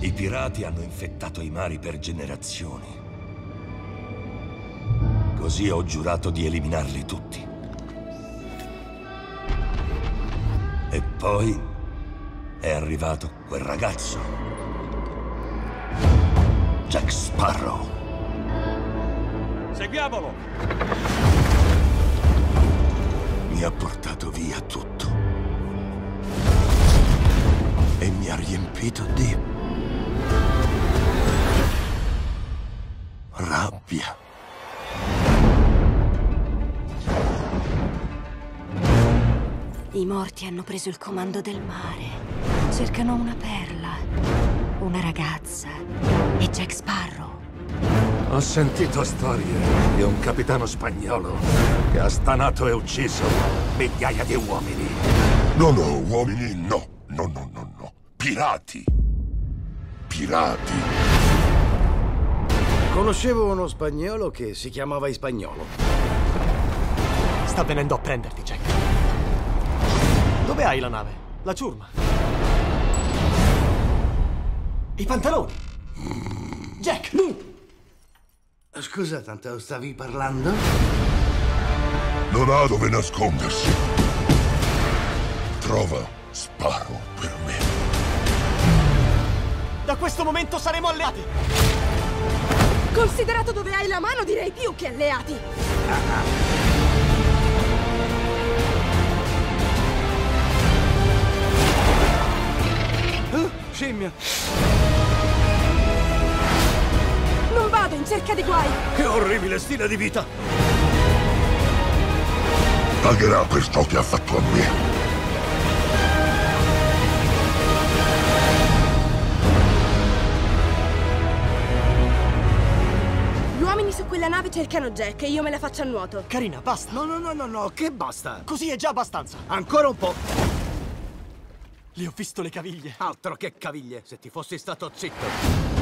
I pirati hanno infettato i mari per generazioni. Così ho giurato di eliminarli tutti. E poi è arrivato quel ragazzo. Jack Sparrow. Seguiamolo! Mi ha portato via tutto. E mi ha riempito di rabbia. I morti hanno preso il comando del mare. Cercano una perla, una ragazza e Jack Sparrow. Ho sentito storie di un capitano spagnolo che ha stanato e ucciso migliaia di uomini. No, uomini no. No. Pirati. Pirati. Conoscevo uno spagnolo che si chiamava Ispagnolo. Sta venendo a prenderti, Jack. Dove hai la nave? La ciurma? I pantaloni? Jack! Scusa, tanto stavi parlando? Non ha dove nascondersi. Trova Sparrow per me. Da questo momento saremo alleati! Considerato dove hai la mano, direi più che alleati! Scimmia! Non vado in cerca di guai! Che orribile stile di vita! Pagherà per ciò che ha fatto a me. Gli uomini su quella nave cercano Jack e io me la faccio a nuoto. Carina, basta! No, che basta? Così è già abbastanza! Ancora un po'! Le ho visto le caviglie! Altro che caviglie, se ti fossi stato zitto!